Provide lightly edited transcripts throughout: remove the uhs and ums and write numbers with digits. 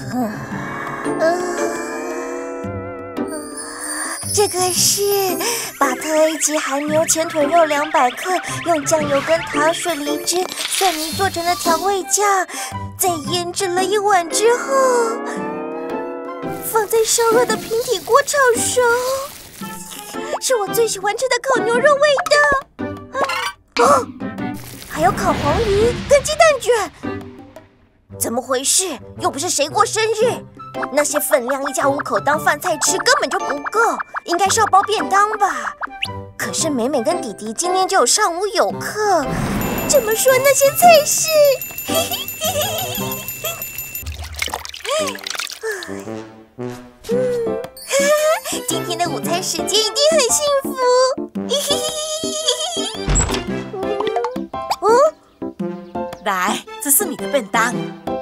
这个是把特 A 级韩牛前腿肉200克，用酱油跟糖、水梨汁、蒜泥做成的调味酱，在腌制了1晚之后，放在烧热的平底锅炒熟，是我最喜欢吃的烤牛肉味道。哦，还有烤黄鱼跟鸡蛋卷，怎么回事？又不是谁过生日。那些分量1家5口当饭菜吃根本就不够，应该是要包便当吧？可是美美跟弟弟今天就有上午有课，怎么说那些菜式？今天的午餐时间一定很幸福。 来，这是你的便当。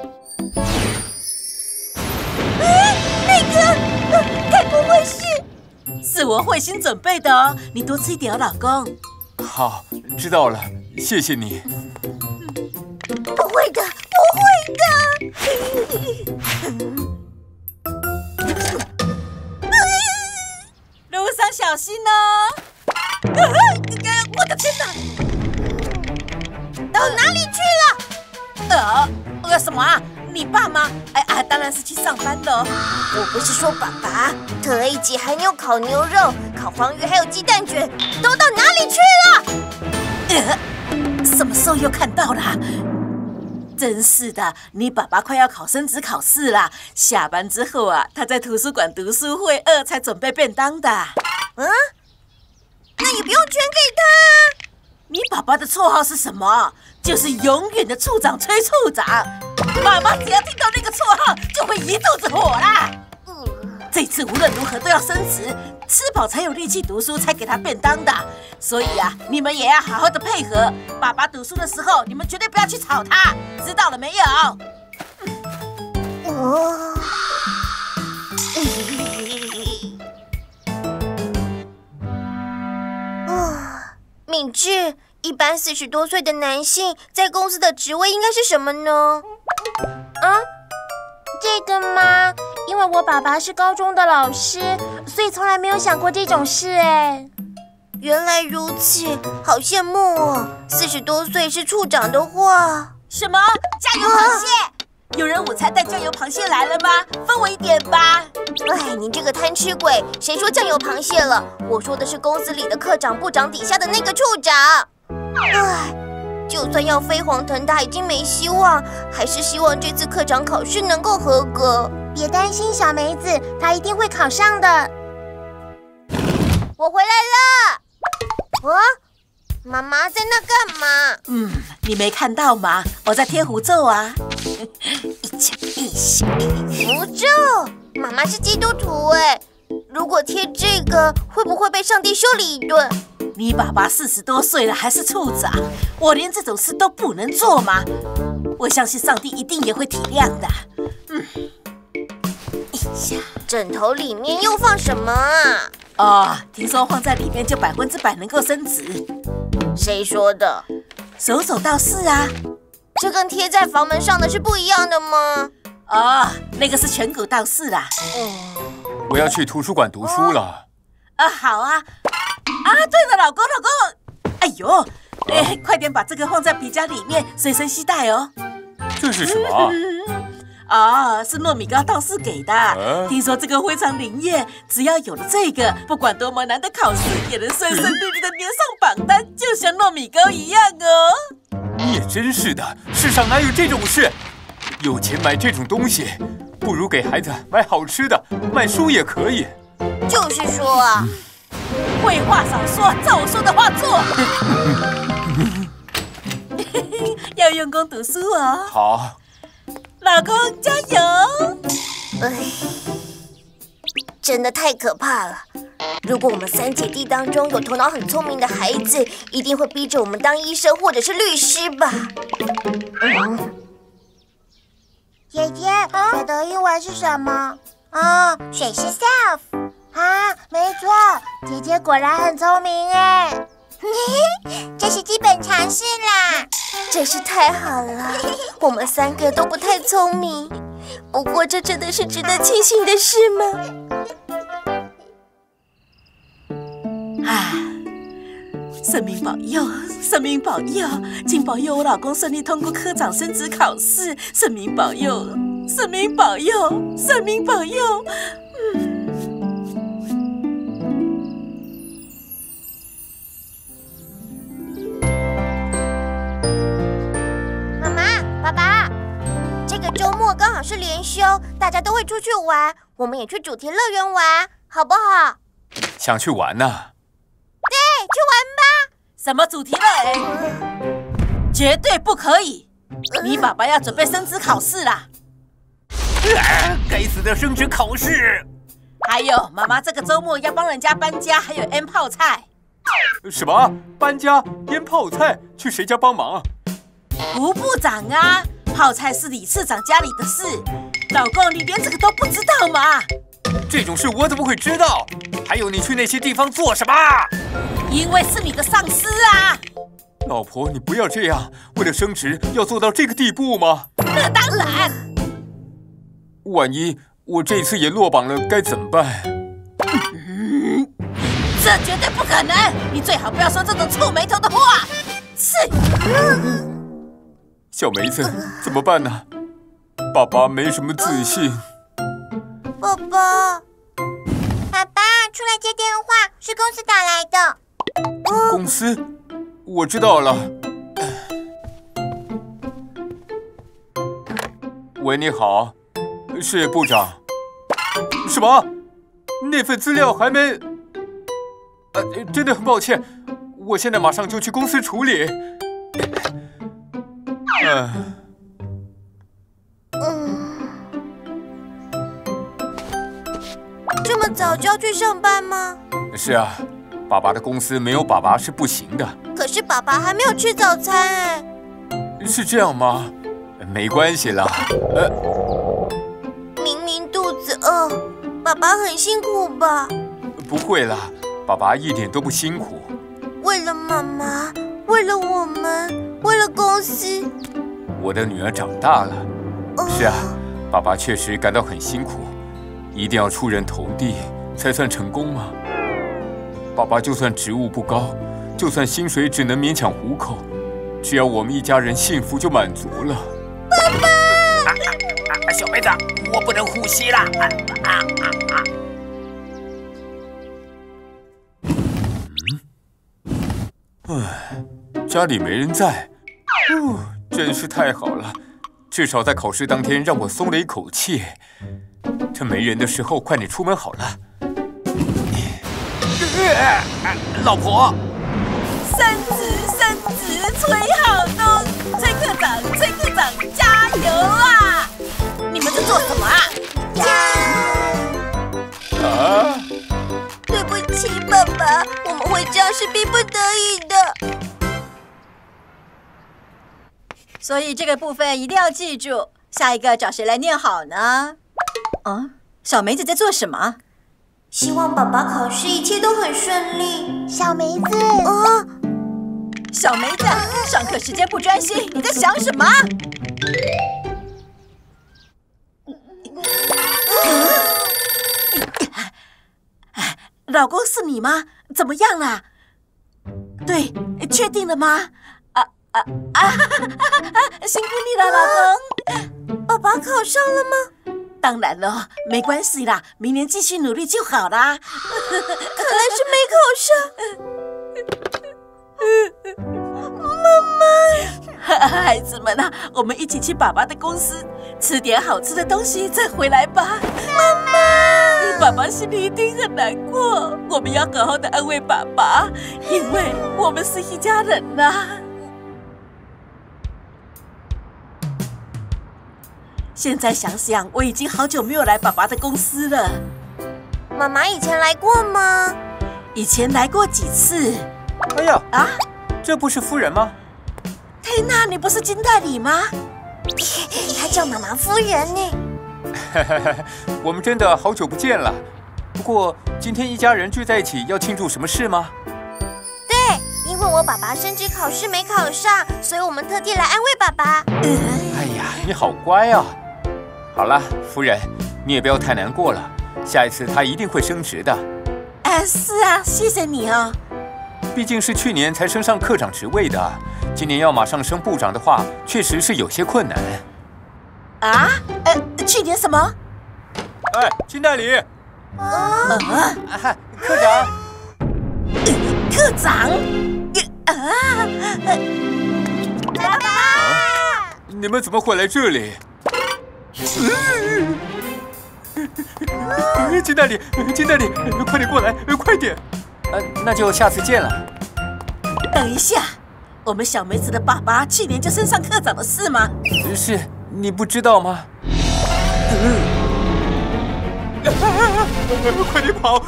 该不会是我慧心准备的哦，你多吃一点哦，老公。 好，知道了，谢谢你。 不会的， 路上小心哦！我的天哪！ 到哪里去了？ 什么啊？你爸妈？当然是去上班了。 我不是说爸爸，特 A 级还有烤牛肉、烤黄鱼，还有鸡蛋卷，都到哪里去了？ 什么时候又看到了？真是的，你爸爸快要考升职考试啦。下班之后啊，他在图书馆读书会饿，才准备便当的。 那也不用全给他。 你爸爸的绰号是什么？就是永远的处长崔处长。妈妈只要听到那个绰号，就会一肚子火啦。这次无论如何都要升职，吃饱才有力气读书，才给他便当的。所以啊，你们也要好好的配合。爸爸读书的时候，你们绝对不要去吵他，知道了没有？ 敏智，一般40多岁的男性在公司的职位应该是什么呢？ 这个吗？因为我爸爸是高中的老师，所以从来没有想过这种事哎。 原来如此，好羡慕哦！40多岁是处长的话， 什么？酱油螃蟹？有人午餐带酱油螃蟹来了吗？分我一点吧。 你这个贪吃鬼，谁说酱油螃蟹了？我说的是公司里的科长、部长底下的那个处长。就算要飞黄腾达已经没希望，还是希望这次科长考试能够合格。 别担心，小梅子，她一定会考上的。 我回来了。妈妈在那干嘛？ 你没看到吗？我在贴符咒啊。一下一下。 符咒？妈妈是基督徒哎，如果贴这个，会不会被上帝修理一顿？ 你爸爸40多岁了，还是处长，我连这种事都不能做吗？我相信上帝一定也会体谅的。一下， 枕头里面又放什么啊？ 听说放在里面就100%能够升职。 谁说的？ 手手到事啊。 这跟贴在房门上的是不一样的吗？ 那个是颧骨道士啦。 我要去图书馆读书了。 好啊。对了，老公，哎呦，快点把这个放在皮夹里面，随身携带哦。 这是什么？ 是糯米糕道士给的。听说这个非常灵验，只要有了这个，不管多么难的考试，也能顺顺利利的连上榜单，就像糯米糕一样哦。 你也真是的，世上哪有这种事？有钱买这种东西，不如给孩子买好吃的，买书也可以。 就是说啊。 废话少说，照我说的话做。要用功读书哦。 好， 老公加油！ 真的太可怕了。如果我们3姐弟当中有头脑很聪明的孩子，一定会逼着我们当医生或者是律师吧？ 姐姐，水的英文是什么？水是 self。没错，姐姐果然很聪明哎。这是基本常识啦。 真是太好了，我们3个都不太聪明， 不过这真的是值得庆幸的事吗？ 啊！神明保佑，神明保佑，请保佑我老公顺利通过科长升职考试。神明保佑，神明保佑，神明保佑。 妈妈、爸爸，这个周末刚好是连休，大家都会出去玩，我们也去主题乐园玩，好不好？ 想去玩呢？ 对，去玩吧。 什么主题乐园？绝对不可以！你爸爸要准备升职考试啦！ 该死的升职考试！ 还有，妈妈这个周末要帮人家搬家，还有腌泡菜。 什么？搬家、腌泡菜？去谁家帮忙？ 吴部长啊，泡菜是理事长家里的事。老公，你连这个都不知道吗？ 这种事我怎么会知道？还有，你去那些地方做什么？ 因为是你的上司啊！ 老婆，你不要这样，为了升职要做到这个地步吗？ 那当然。 万一我这次也落榜了，该怎么办？ 这绝对不可能！你最好不要说这种触眉头的话。是。 小梅子，怎么办呢？爸爸没什么自信。 爸爸，爸爸，出来接电话，是公司打来的。 公司？我知道了。喂，你好，是部长。什么？那份资料还没……真的很抱歉，我现在马上就去公司处理。 这么早就要去上班吗？ 是啊，爸爸的公司没有爸爸是不行的。 可是爸爸还没有吃早餐哎。 是这样吗？没关系啦。 明明肚子饿，爸爸很辛苦吧？ 不会啦，爸爸一点都不辛苦。 为了妈妈，为了我们，为了公司。 我的女儿长大了。是啊，爸爸确实感到很辛苦，一定要出人头地才算成功吗？爸爸就算职务不高，就算薪水只能勉强糊口，只要我们一家人幸福就满足了。 爸爸， 小梅子，我不能呼吸了。家里没人在，真是太好了，至少在考试当天让我松了一口气。趁没人的时候，快点出门好了。老婆， 升职，崔浩东，崔科长，加油啊！你们在做什么啊？ 对不起，爸爸，我们会这样是逼不得已的。 所以这个部分一定要记住。下一个找谁来念好呢？小梅子在做什么？ 希望爸爸考试一切都很顺利。小梅子， 小梅子，上课时间不专心，你在想什么？ 老公是你吗？怎么样啦？对，确定了吗？辛苦你了，老公。 爸爸考上了吗？ 当然了，没关系啦，明年继续努力就好啦。 看来是没考上。妈妈， 孩子们啊，我们一起去爸爸的公司吃点好吃的东西，再回来吧。 妈妈， 爸爸心里一定很难过，我们要好好的安慰爸爸，因为我们是一家人呐。现在想想，我已经好久没有来爸爸的公司了。 妈妈以前来过吗？ 以前来过几次。 哎呀，这不是夫人吗？ 缇娜，你不是金代理吗？ 她叫妈妈夫人呢。 我们真的好久不见了。不过今天一家人聚在一起，要庆祝什么事吗？ 对，因为我爸爸升职考试没考上，所以我们特地来安慰爸爸。 哎呀，你好乖啊！ 好了，夫人，你也不要太难过了，下一次他一定会升职的。 是啊，谢谢你啊。 毕竟是去年才升上科长职位的，今年要马上升部长的话，确实是有些困难。 啊？去年什么？ 哎，金代理。科长。 科长。 爸爸！ 你们怎么会来这里？金代理，快点过来，快点！那就下次见了。 等一下，我们小梅子的爸爸去年就升上科长的事吗？ 是，你不知道吗？快点跑！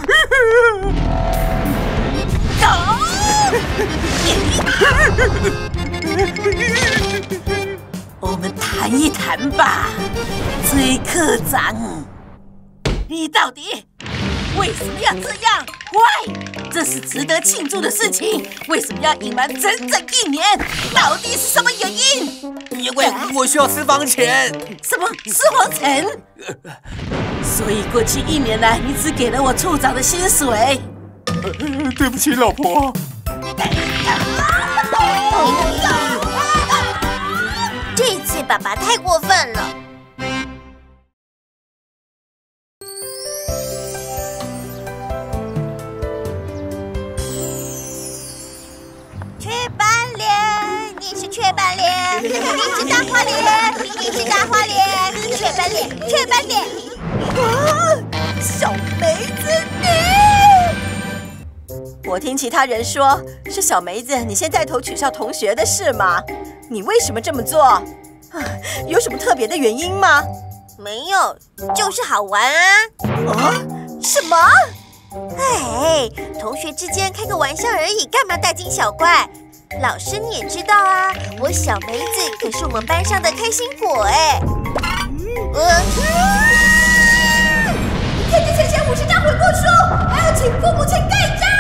我们谈一谈吧，崔科长，你到底为什么要这样？喂，这是值得庆祝的事情，为什么要隐瞒整整1年？到底是什么原因？ 因为我需要私房钱。 什么私房钱？所以过去1年来，你只给了我处长的薪水。 对不起，老婆。 这次爸爸太过分了。雀斑脸，你是雀斑脸，你是大花脸，你是大花脸，雀斑脸，雀斑脸。 小梅子你。 我听其他人说，是小梅子你先带头取笑同学的事吗？你为什么这么做？有什么特别的原因吗？ 没有，就是好玩啊！ 什么？ 哎，同学之间开个玩笑而已，干嘛大惊小怪？老师你也知道啊，我小梅子可是我们班上的开心果哎。 天之前写50张悔过书，还要请父母亲盖章。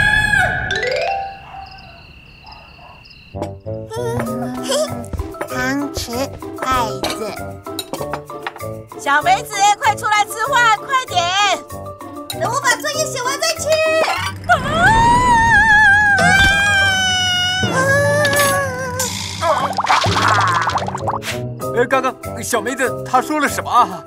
汤匙、筷子。 小梅子，快出来吃饭，快点！ 等我把作业写完再吃。 刚刚小梅子她说了什么啊？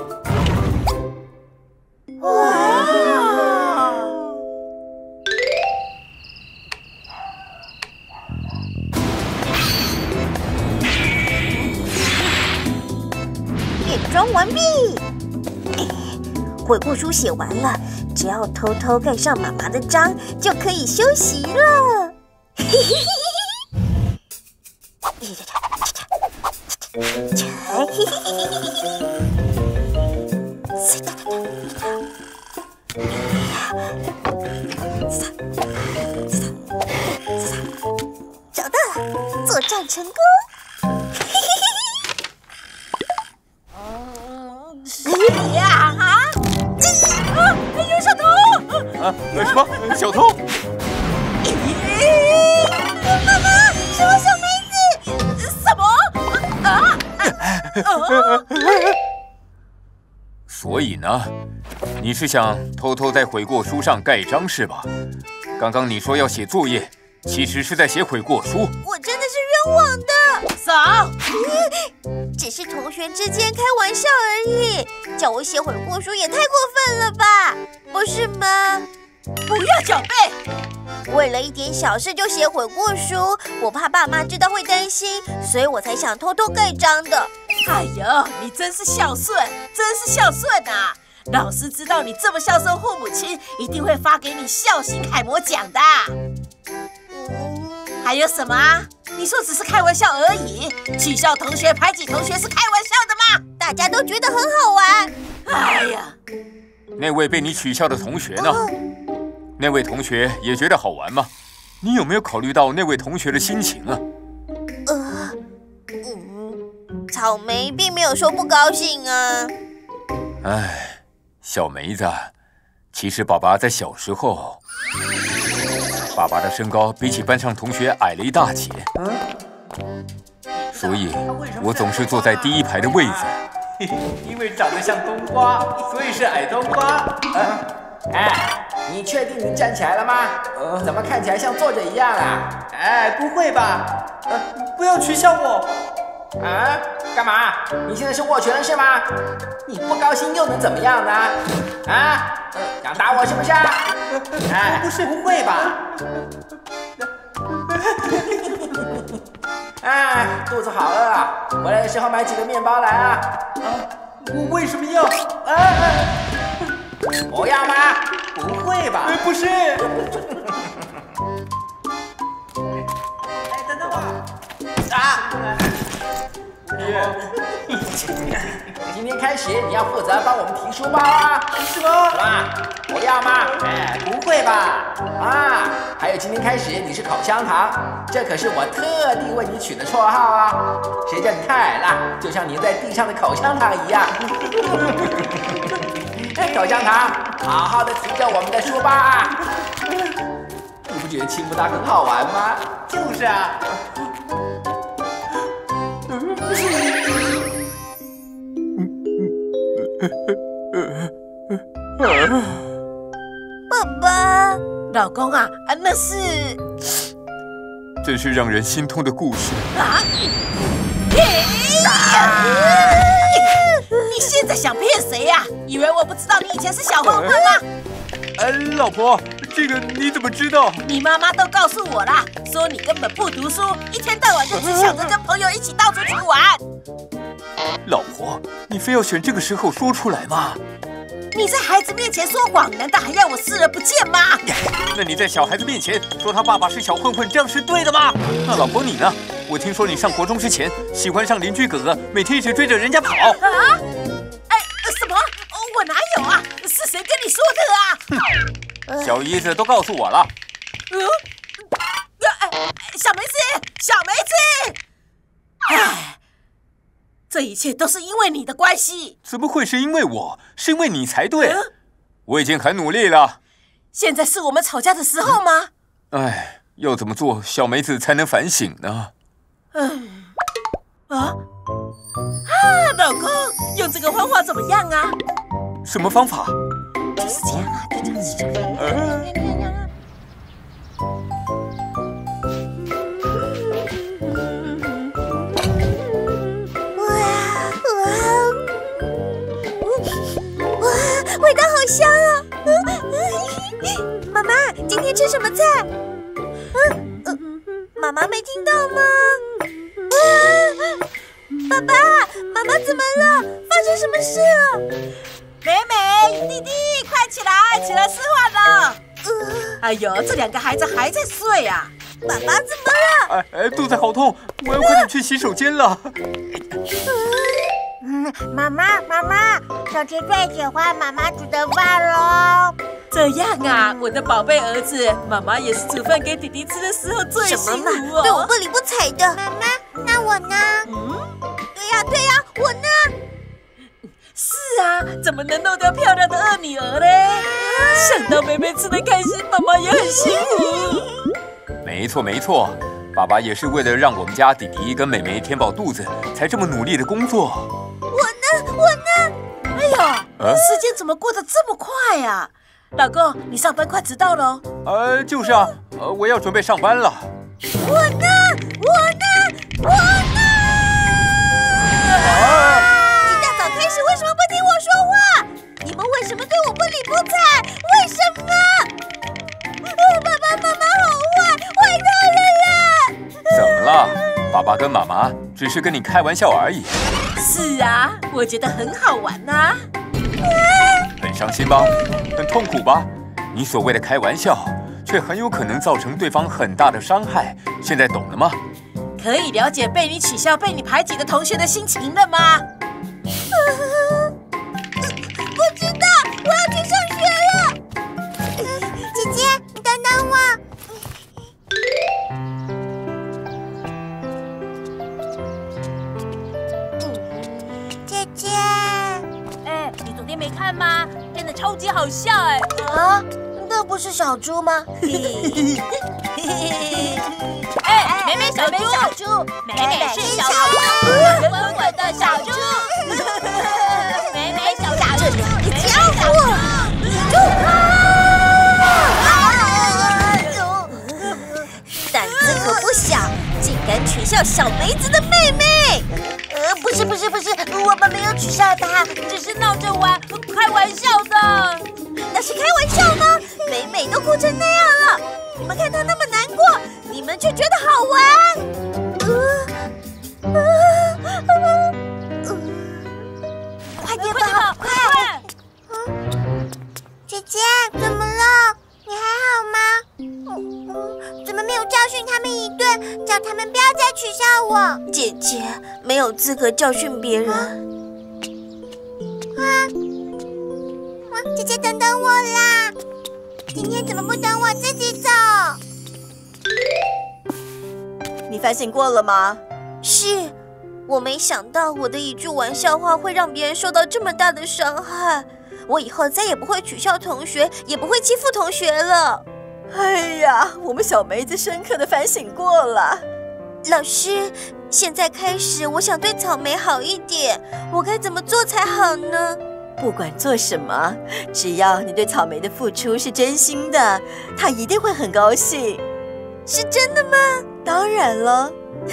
变装完毕。悔过书写完了，只要偷偷盖上妈妈的章，就可以休息了。找到了，作战成功。 谁呀？有小偷！ 什么？小偷？ 妈妈，是我小梅子。 什么？ 所以呢，你是想偷偷在悔过书上盖章是吧？刚刚你说要写作业，其实是在写悔过书。 我真的是冤枉的。 嫂， 只是同学之间开玩笑而已，叫我写悔过书也太过分了吧，不是吗？ 不要狡辩！ 为了一点小事就写悔过书，我怕爸妈知道会担心，所以我才想偷偷盖章的。 哎呦，你真是孝顺，真是孝顺啊！老师知道你这么孝顺父母亲，一定会发给你孝心楷模奖的。还有什么啊？你说只是开玩笑而已，取笑同学、排挤同学是开玩笑的吗？ 大家都觉得很好玩。 哎呀， 那位被你取笑的同学呢？那位同学也觉得好玩吗？你有没有考虑到那位同学的心情啊？ 草莓并没有说不高兴啊。 哎，小梅子，其实爸爸在小时候，爸爸的身高比起班上同学矮了一大截，所以我总是坐在第一排的位子， 因为长得像冬瓜，所以是矮冬瓜。 哎，你确定你站起来了吗？怎么看起来像坐着一样啊？ 哎，不会吧？不要取笑我。 啊？干嘛？你现在是握拳了是吗？你不高兴又能怎么样呢？啊？想打我是不是？哎， 不会吧？ 哎，肚子好饿啊！回来的时候买几个面包来啊！ 我为什么要？ 我要吗？ 不会吧？不是。 哎，等等我！今天开始你要负责帮我们提书包啊！ 什么？ 什么？我要吗？ 哎，不会吧？ 啊！还有今天开始你是口香糖，这可是我特地为你取的绰号啊！谁叫你太矮了，就像粘在地上的口香糖一样。口香糖，好好的提着我们的书包啊！你不觉得亲不大很好玩吗？ 就是啊。 爸爸， 老公啊，那是真是让人心痛的故事。 你现在想骗谁呀？以为我不知道你以前是小混混吗？ 老婆，这个你怎么知道？ 你妈妈都告诉我啦，说你根本不读书，一天到晚就只想着跟朋友一起到处去玩。 老婆，你非要选这个时候说出来吗？ 你在孩子面前说谎，难道还要我视而不见吗？ 那你在小孩子面前说他爸爸是小混混，这样是对的吗？那老婆你呢？我听说你上国中之前喜欢上邻居哥哥，每天一直追着人家跑。 啊？什么？我哪有啊？是谁跟你说的啊？ 小姨子都告诉我了。 小梅子，小梅子！唉，这一切都是因为你的关系。 怎么会是因为我？是因为你才对。我已经很努力了。 现在是我们吵架的时候吗？ 唉，要怎么做小梅子才能反省呢？ 老公，用这个方法怎么样啊？ 什么方法？ 就是这样啊，就这样，是这样。 哇，味道好香啊！妈妈，今天吃什么菜？妈妈没听到吗？爸爸，妈妈怎么了？发生什么事了？ 妹妹，弟弟，快起来，起来吃饭了。哎呦，这两个孩子还在睡啊！ 爸爸怎么了？ 肚子好痛，我要快点去洗手间了。 妈妈，小杰最喜欢妈妈煮的饭喽。 这样啊，我的宝贝儿子，妈妈也是煮饭给弟弟吃的时候最辛苦哦。 对我不理不睬的。 妈妈，那我呢？ 对呀，我呢？ 是啊，怎么能弄掉漂亮的二女儿嘞？想到妹妹吃得开心，妈妈也很辛苦。 没错，爸爸也是为了让我们家弟弟跟妹妹填饱肚子，才这么努力的工作。 我呢？ 哎呦，时间怎么过得这么快呀？老公，你上班快迟到了。 就是啊，我要准备上班了。 我呢？一大早开始为什么不听我说话？你们为什么对我不理不睬？为什么？爸爸妈妈好坏大人呀！ 怎么了？爸爸跟妈妈只是跟你开玩笑而已。 是啊，我觉得很好玩啊。 很伤心吧？很痛苦吧？你所谓的开玩笑，却很有可能造成对方很大的伤害。现在懂了吗？ 可以了解被你取笑、被你排挤的同学的心情了吗？ 不知道，我要去上学了。 姐姐，你等等我。姐姐， 你昨天没看吗？真的超级好笑哎！ 啊，那不是小猪吗？ 妹妹小猪，妹妹是小猪，稳稳的小猪。 笑小梅子的妹妹。 不是，我们没有取笑她，只是闹着玩，开玩笑的。 那是开玩笑吗？美美都哭成那样了，你们看她那么难过，你们却觉得好玩。快点跑，快！ 姐姐，怎么了？你还好吗？怎么没有教训他们一顿，叫他们不要再取笑我？ 姐姐没有资格教训别人。 姐姐，等等我啦！今天怎么不等我自己走？ 你反省过了吗？ 是，我没想到我的一句玩笑话会让别人受到这么大的伤害。我以后再也不会取笑同学，也不会欺负同学了。 哎呀，我们小梅子深刻的反省过了。 老师，现在开始，我想对草莓好一点，我该怎么做才好呢？ 不管做什么，只要你对草莓的付出是真心的，她一定会很高兴。 是真的吗？ 当然了。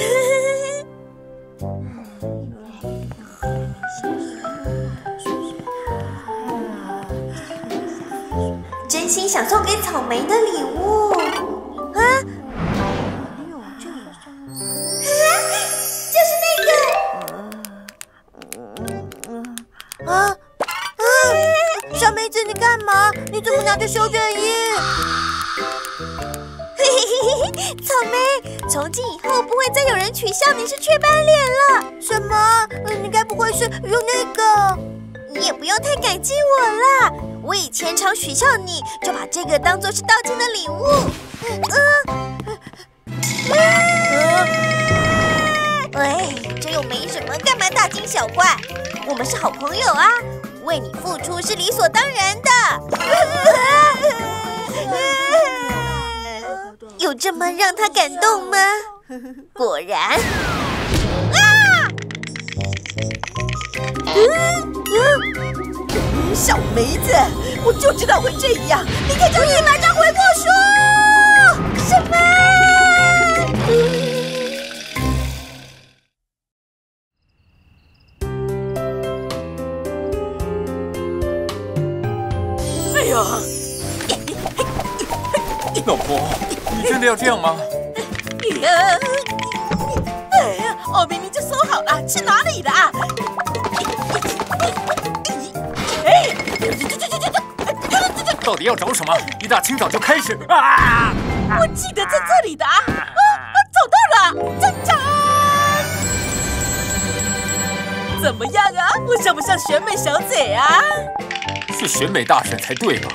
真心想送给草莓的礼物啊！就是那个。 小梅子，你干嘛？你怎么拿着修正液？ 草莓，从今以后不会再有人取笑你是雀斑脸了。 什么？你该不会是用那个？ 你也不用太感激我啦，我以前常取笑你，就把这个当作是道歉的礼物。这又没什么，干嘛大惊小怪？我们是好朋友啊，为你付出是理所当然的。有这么让他感动吗？果然。 小梅子，我就知道会这样。 明天就立马找悔过书。什么？ 哎呀！ 老婆，你真的要这样吗？ 哎呀，我明明就收好了，去哪里了？ 到底要找什么？一大清早就开始啊！ 我记得在这里的啊！找到了，站长！怎么样啊？我像不像选美小姐啊？ 是选美大婶才对吧？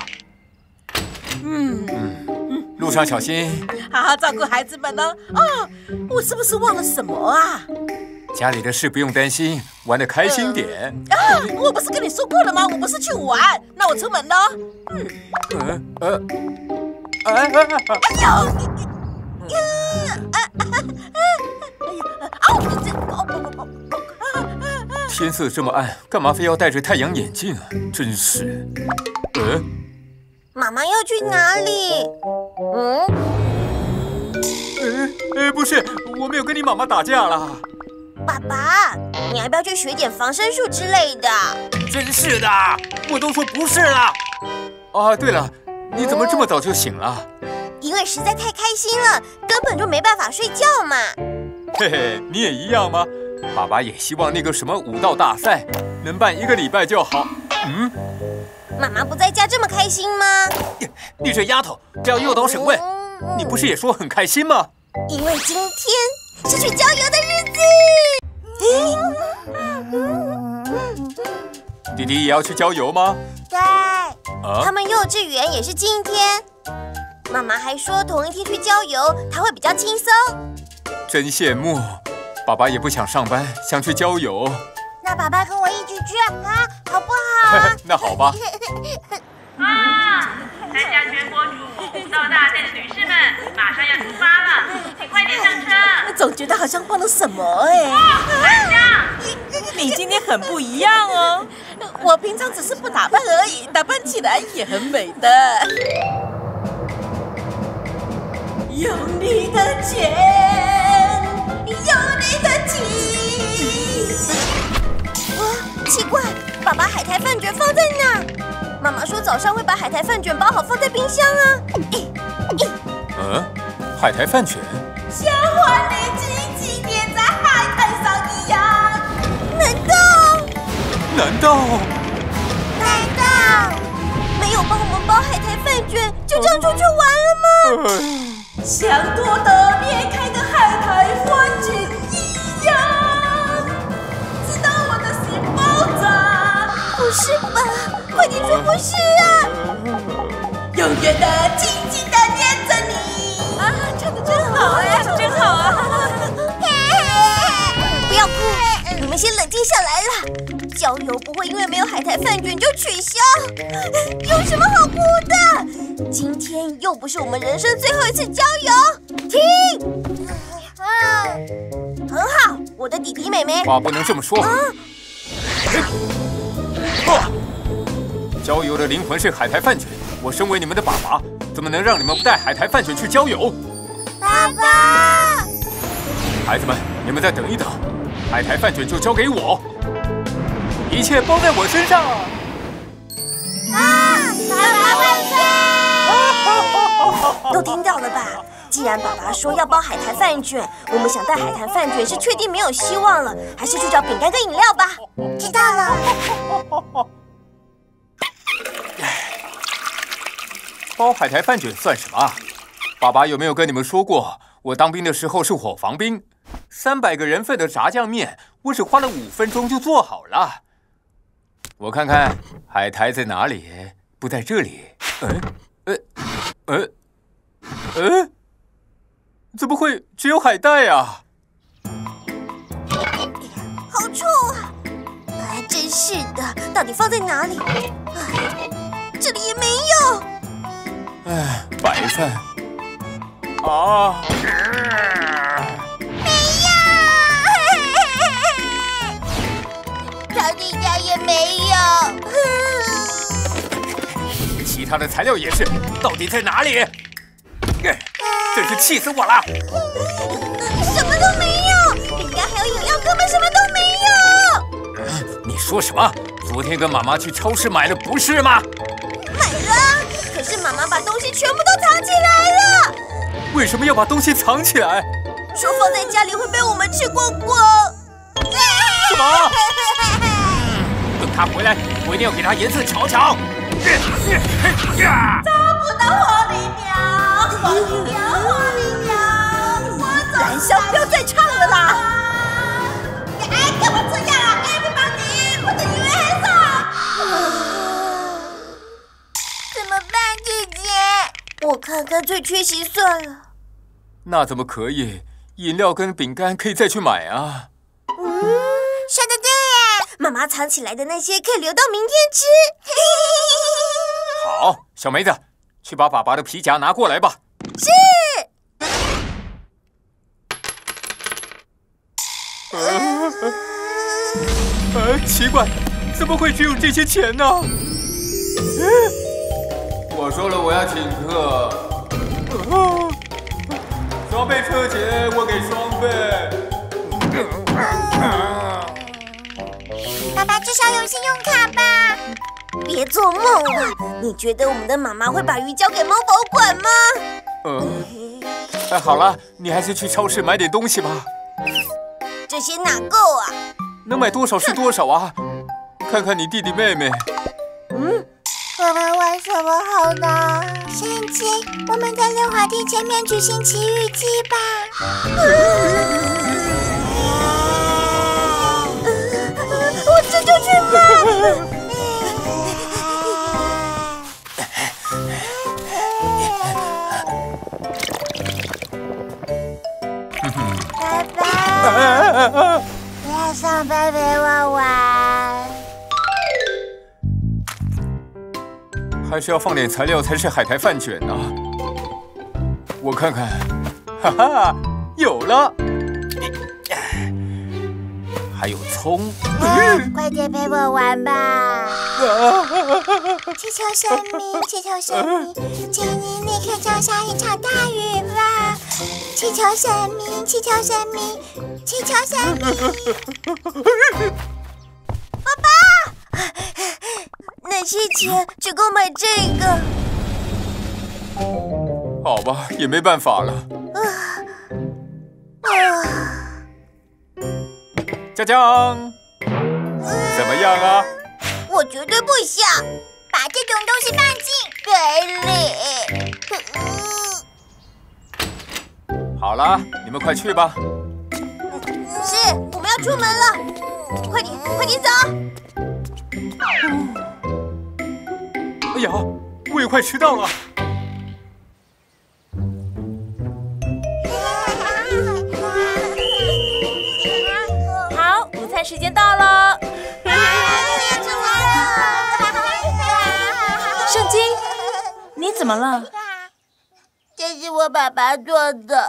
路上小心， 好好照顾孩子们哦。我是不是忘了什么啊？ 家里的事不用担心，玩得开心点。 我不是跟你说过了吗？我不是去玩，那我出门喽。 天色这么暗，干嘛非要戴着太阳眼镜啊？真是。 妈妈要去哪里？ 不是，我没有跟你妈妈打架啦。 爸爸，你要不要去学点防身术之类的？ 真是的，我都说不是了。对了，你怎么这么早就醒了？ 因为实在太开心了，根本就没办法睡觉嘛。 嘿嘿，你也一样吗？爸爸也希望那个什么武道大赛能办1个礼拜就好。 妈妈不在家这么开心吗？ 你这丫头，不要诱导审问。你不是也说很开心吗？ 因为今天是去郊游的日子。 弟弟也要去郊游吗？ 对。 他们幼稚园也是今天。妈妈还说同一天去郊游，她会比较轻松。 真羡慕，爸爸也不想上班，想去郊游。 那爸爸跟我一起去啊，好不好？ 那好吧。 参加全国主武道大赛的女士们，马上要出发了，请快点上车。 总觉得好像忘了什么哎。 班长， 你今天很不一样哦。我平常只是不打扮而已，打扮起来也很美的。有你的肩，有有你的情。奇怪，爸把海苔饭卷放在哪？妈妈说早上会把海苔饭卷包好放在冰箱啊。 海苔饭卷像花蕾紧紧粘在海苔上一样。 难道没有帮我们包海苔饭卷，就这样出去玩了吗？ 像朵的裂开的海苔饭卷一样，直到我的心爆炸。 不是吧？快点说不是啊！ 永远的紧紧的粘着你。 啊，唱得真好呀，真好啊！不要哭，你们先冷静下来了。郊游不会因为没有海苔饭卷就取消，有什么好哭的？今天又不是我们人生最后一次郊游。停！很好，我的弟弟妹妹。 话不能这么说。郊游的灵魂是海苔饭卷，我身为你们的爸爸，怎么能让你们不带海苔饭卷去郊游？ 爸爸， 孩子们，你们再等一等，海苔饭卷就交给我，一切包在我身上。 都听到了吧？既然爸爸说要包海苔饭卷，我们想带海苔饭卷是确定没有希望了，还是去找饼干跟饮料吧。 知道了。 包海苔饭卷算什么？爸爸有没有跟你们说过，我当兵的时候是伙房兵，300个人份的炸酱面，我只花了5分钟就做好了。我看看海苔在哪里？不在这里。怎么会只有海带啊？ 好臭啊！真是的，到底放在哪里？这里也没有。 白饭啊！ 没有，陶弟家也没有。 其他的材料也是，到底在哪里？真是气死我了！ 什么都没有，饼干还有饮料根本什么都没有。 你说什么？昨天跟妈妈去超市买了，不是吗？ 买了，可是妈妈把东西全部都藏起来了。 为什么要把东西藏起来？ 说放在家里会被我们吃光光。 什么？等他回来，我一定要给他颜色瞧瞧。 找不到火力鸟，火力鸟，火力鸟， 燃烧，不要再唱了啦！ 干嘛这样啊 ？Everybody， 我的音乐很少。 怎么办，姐姐？ 我看干脆缺席算了。 那怎么可以？饮料跟饼干可以再去买啊。 说得对耶！ 妈妈藏起来的那些可以留到明天吃。 好，小梅子，去把爸爸的皮夹拿过来吧。 是。 奇怪，怎么会只有这些钱呢？我说了，我要请客。双倍车钱，我给双倍。 爸爸至少有信用卡吧？ 别做梦了！你觉得我们的妈妈会把鱼交给猫保管吗？ 好了，你还是去超市买点东西吧。 这些哪够啊？ 能买多少是多少啊！看看你弟弟妹妹。 我们玩什么好呢？神奇，我们在溜滑梯前面举行奇遇记吧。 我这就去吧。 爸爸，不要上班陪我玩。 还是要放点材料才是海苔饭卷啊！我看看，哈哈，有了！还有葱。 快点陪我玩吧！祈求神明，祈求神明，请你立刻降下一场大雨吧！祈求神明，祈求神明， 气球铅笔。 爸爸，那些钱只够买这个。 好吧，也没办法了。江江，怎么样啊？ 我绝对不想把这种东西放进水里。 好了，你们快去吧。 是，我们要出门了，快点，快点走！ 哎呀，我也快迟到了。 好，午餐时间到了。圣经，你怎么了？ 这是我爸爸做的。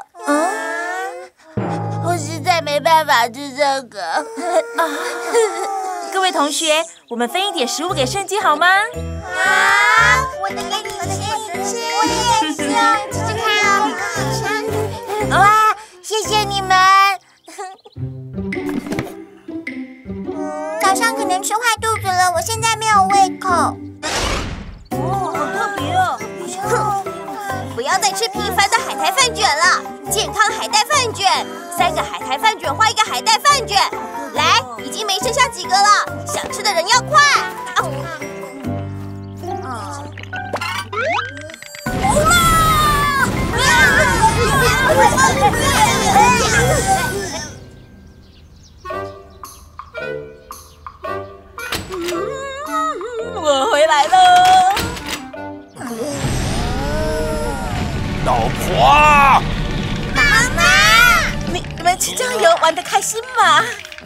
我实在没办法吃这个。 各位同学，我们分一点食物给圣经好吗？ 我的给你吃，我也吃，吃吃看哦。哇，谢谢你们。早上可能吃坏肚子了，我现在没有胃口。 好特别哦！不要再吃平凡的海苔饭卷了，健康海带饭卷，3个海苔饭卷换1个海带饭卷。来，已经没剩下几个了，想吃的人要快。 我回来喽！ 老婆， 妈妈， 你们吃酱油玩得开心吗？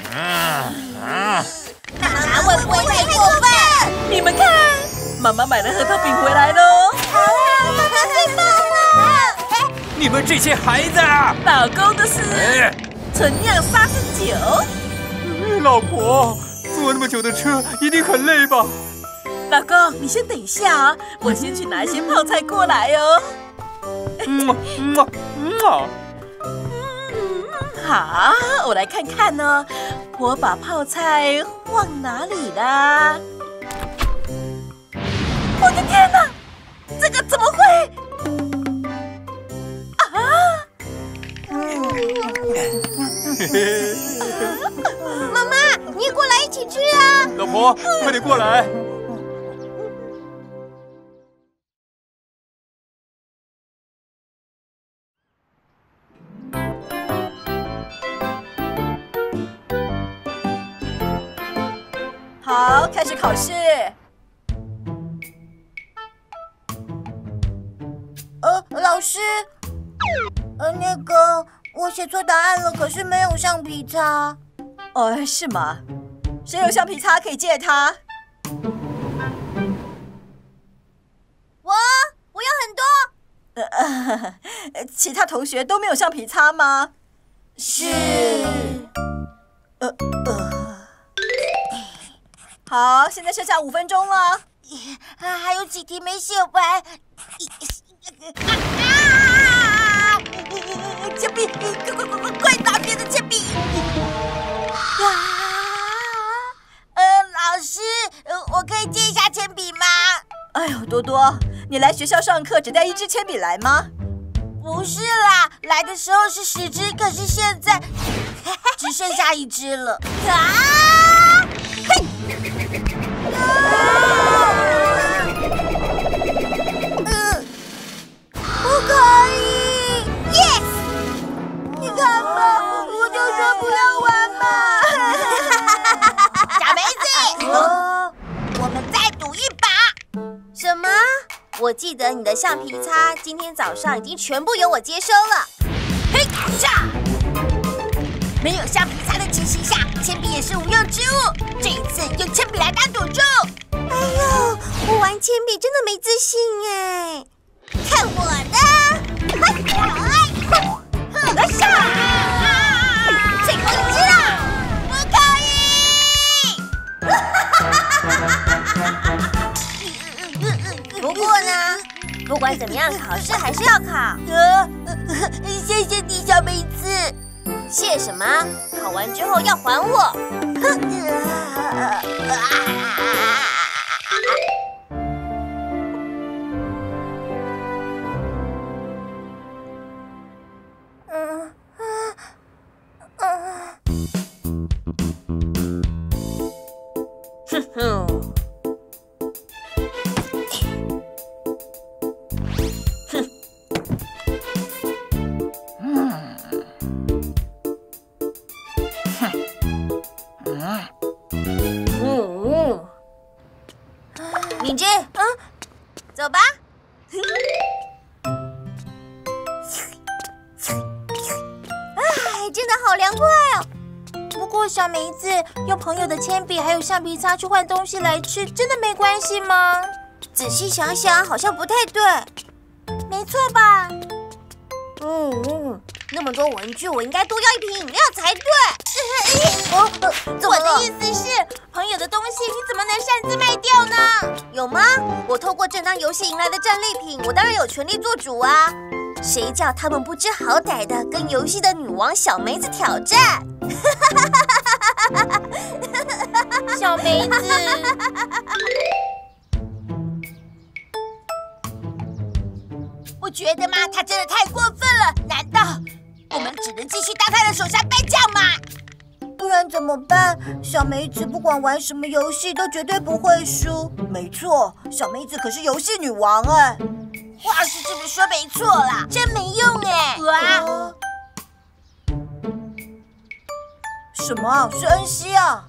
妈妈会不会太过分？ 你们看，妈妈买了核桃饼回来喽！ 好啦，妈妈最棒了！ 你们这些孩子！ 老公的是纯酿沙参酒。 老婆，坐那么久的车一定很累吧？ 老公，你先等一下啊，我先去拿一些泡菜过来哦。好，我来看看呢，我把泡菜放哪里啦？我的天哪，这个怎么会？ 妈妈，你也过来一起吃啊！ 老婆，快点过来！ 好，开始考试。 老师，那个我写错答案了，可是没有橡皮擦。 哦，是吗？谁有橡皮擦可以借他？ 我有很多。 其他同学都没有橡皮擦吗？ 是。 好，现在剩下5分钟了。 还有几题没写完。 铅笔，快拿别的铅笔！ 老师，我可以借一下铅笔吗？ 哎呦，多多，你来学校上课只带1支铅笔来吗？ 不是啦，来的时候是10支，可是现在只剩下1支了。不可以 ！Yes！ 你看吧，我就说不要玩嘛。小梅子，我们再赌一把。 什么？我记得你的橡皮擦今天早上已经全部由我接收了。 嘿，炸！没有橡皮擦的情形下，铅笔也是无用之物。这一次用铅笔来当赌注。 哎呦，我玩铅笔真的没自信哎！ 看我的！上！最后1支了，不可以！ 不过呢，不管怎么样，考试还是要考。 谢谢你，小梅子。 谢什么？考完之后要还我。敏智，走吧。真的好凉快哦。 不过小梅子用朋友的铅笔还有橡皮擦去换东西来吃，真的没关系吗？ 仔细想想，好像不太对。 没错吧？ 那么多文具，我应该多要一瓶饮料才对。 我的意思是，朋友的东西你怎么能擅自卖掉呢？ 有吗？我透过正当游戏赢来的战利品，我当然有权利做主啊！谁叫他们不知好歹的跟游戏的女王小梅子挑战？ 小梅子， 不觉得吗？他真的太过分了！难道我们只能继续当他的手下败将吗？ 不然怎么办？小梅子不管玩什么游戏都绝对不会输。 没错，小梅子可是游戏女王哎。话是这么说没错啦， 真没用哎！ 什么？是恩熙啊？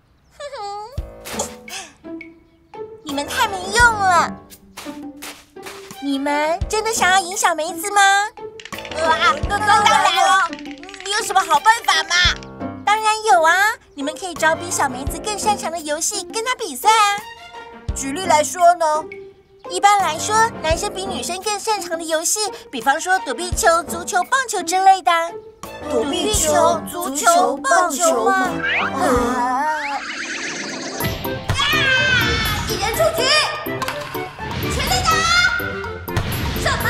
你们太没用了！你们真的想要赢小梅子吗？ 当然了！你有什么好办法吗？ 当然有啊！你们可以找比小梅子更擅长的游戏跟她比赛啊。 举例来说呢？ 一般来说，男生比女生更擅长的游戏，比方说躲避球、足球、棒球之类的。 躲避球、足球、棒球吗？ 一人出局，全力打！什么？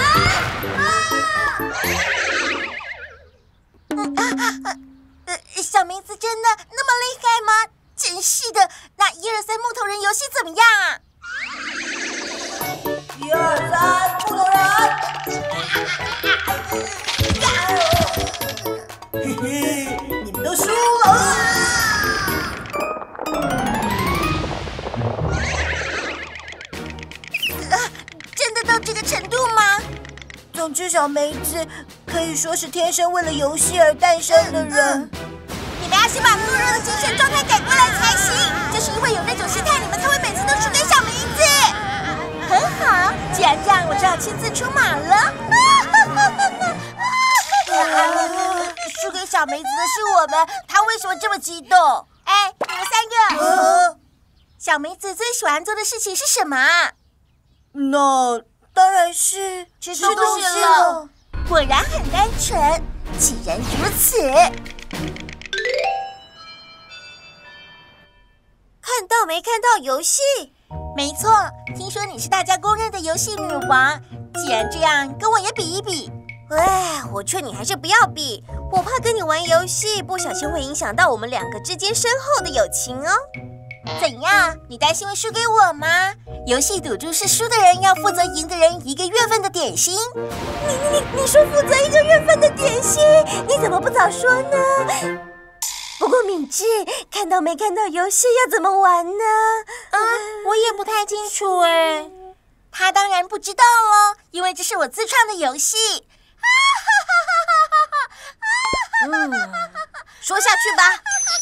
小梅子真的那么厉害吗？真是的，那1、2、3木头人游戏怎么样啊 ？1、2、3，木头人！嘿嘿，你们都输了！ 真的到这个程度吗？ 总之，小梅子可以说是天生为了游戏而诞生的人。 你们要先把懦弱的精神状态改过来才行。就是因为有那种心态，你们才会每次都输给小梅子。很好，既然这样，我只好亲自出马了。 输给小梅子的是我们，她为什么这么激动？ 哎，你们3个，小梅子最喜欢做的事情是什么啊？ 那当然是吃东西了。 果然很单纯。既然如此，看到没看到游戏？没错，听说你是大家公认的游戏女王。既然这样，跟我也比一比。哎，我劝你还是不要比，我怕跟你玩游戏不小心会影响到我们2个之间深厚的友情哦。怎样？你担心会输给我吗？游戏赌注是输的人要负责赢的人1个月份的点心。你说负责1个月份的点心？你怎么不早说呢？不过敏智，看到没看到游戏要怎么玩呢？ 我也不太清楚哎。 他当然不知道咯，因为这是我自创的游戏。 说下去吧。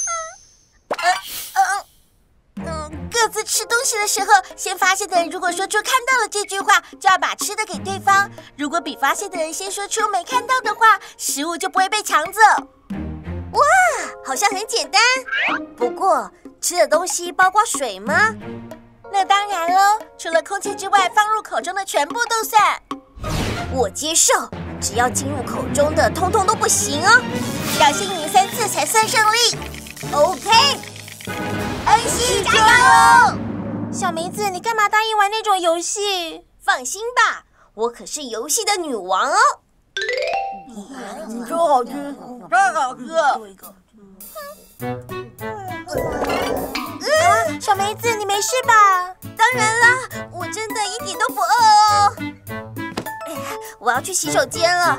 各自吃东西的时候，先发现的人如果说出看到了这句话，就要把吃的给对方。如果比发现的人先说出没看到的话，食物就不会被抢走。哇，好像很简单。不过吃的东西包括水吗？那当然喽，除了空气之外，放入口中的全部都算。我接受，只要进入口中的，通通都不行哦。要先赢3次才算胜利。OK， 恩熙加油！ 小梅子，你干嘛答应玩那种游戏？ 放心吧，我可是游戏的女王哦。 真好吃，太好吃。 小梅子，你没事吧？ 当然啦，我真的一点都不饿哦。哎呀，我要去洗手间了。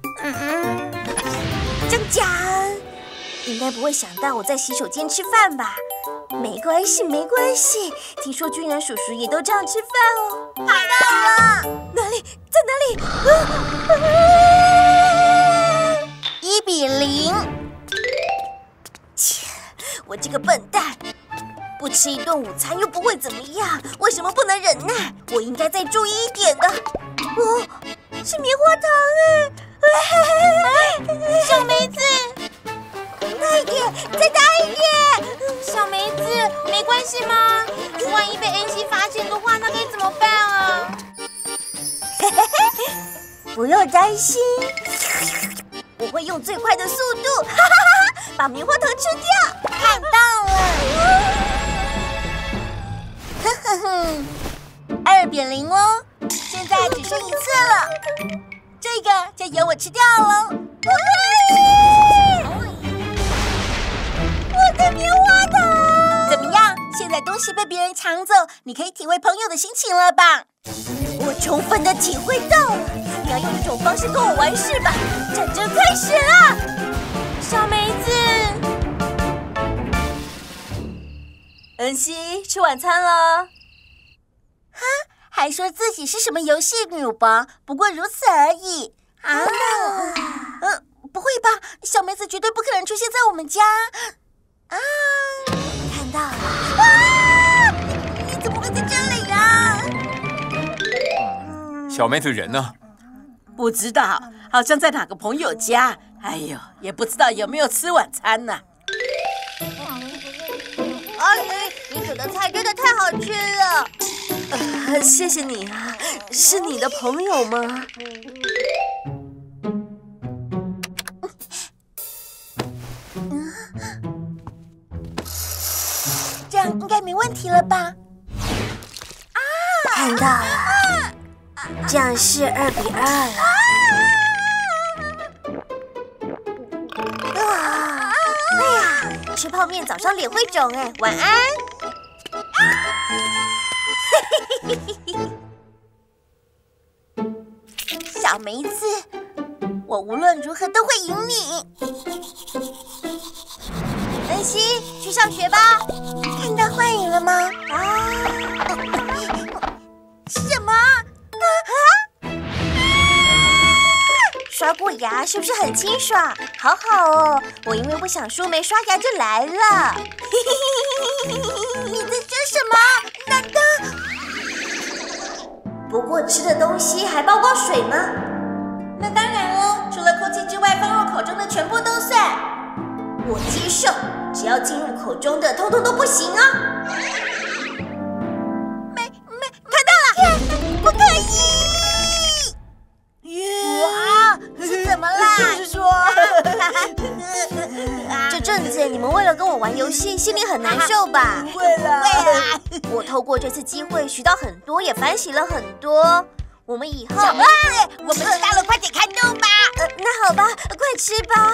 真假？应该不会想到我在洗手间吃饭吧？没关系，没关系。听说军人叔叔也都这样吃饭哦。看到了，哪里？在哪里？1-0。切，我这个笨蛋！不吃一顿午餐又不会怎么样，为什么不能忍耐？我应该再注意一点的。哦，是棉花糖哎！ 小梅子， 大一点，再大一点！ 小梅子，没关系吗？万一被恩熙发现的话，那该怎么办啊？ 不用担心，我会用最快的速度，把棉花糖吃掉。 看到了。 2-0哦，现在只剩1次了，这个就由我吃掉喽。我的棉花糖怎么样？现在东西被别人抢走，你可以体会朋友的心情了吧？我充分的体会到了，你要用一种方式跟我玩是吧？战争开始了， 小梅子， 恩熙，吃晚餐了。 还说自己是什么游戏女吧？不过如此而已啊！不会吧？小梅子绝对不可能出现在我们家啊！看到了啊！你怎么会在这里呀？ 小梅子人呢？ 不知道，好像在哪个朋友家。哎呦，也不知道有没有吃晚餐呢。 你煮的菜真的太好吃了。 谢谢你啊，是你的朋友吗？ 这样应该没问题了吧？看到了，这样是2-2了。哎呀，吃泡面早上脸会肿哎，晚安。小梅子，我无论如何都会赢你。恩熙，去上学吧。看到幻影了吗？什么？刷过牙是不是很清爽？好好哦，我因为不想输没刷牙就来了。你在说什么？难道？不过吃的东西还包括水吗？那当然哦，除了空气之外，放入口中的全部都算。我接受，只要进入口中的，通通都不行啊！没看到了，不可以！哇，是怎么啦？ 就是说， 这阵子你们为了跟我玩游戏，心里很难受吧？ 不会啦， 我透过这次机会学到很多，也反省了很多。我们以后， 小梅子，我们知道了，快点开动吧。 那好吧，快吃吧。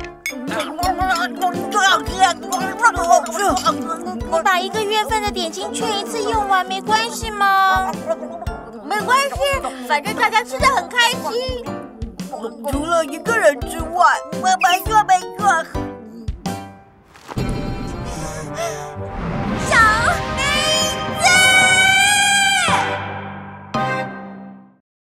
你把1个月份的点心券一次用完没关系吗？ 没关系，反正大家吃得很开心。 除了1个人之外，妈妈说没错。